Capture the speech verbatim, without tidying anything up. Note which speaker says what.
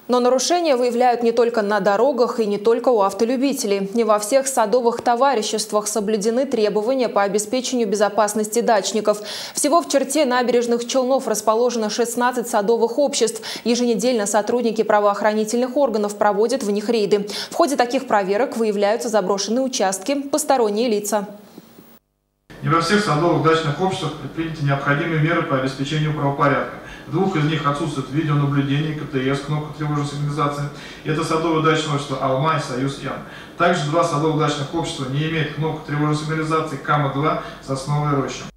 Speaker 1: Но нарушения выявляют не только на дорогах и не только у автолюбителей. Не во всех садовых товариществах соблюдены требования по обеспечению безопасности дачников. Всего в черте набережных Челнов расположено шестнадцать садовых обществ. Еженедельно сотрудники правоохранительных органов проводят в них рейды. В ходе таких проверок выявляются заброшенные участки, посторонние лица.
Speaker 2: Не во всех садовых дачных обществах предприняты необходимые меры по обеспечению правопорядка. В двух из них отсутствует видеонаблюдение, КТС, кнопка тревожной сигнализации. Это садовое дачное общество «Алма» и «Союз Ян». Также два садовых дачных общества не имеют кнопку тревожной сигнализации КАМА-два «Сосновая роща».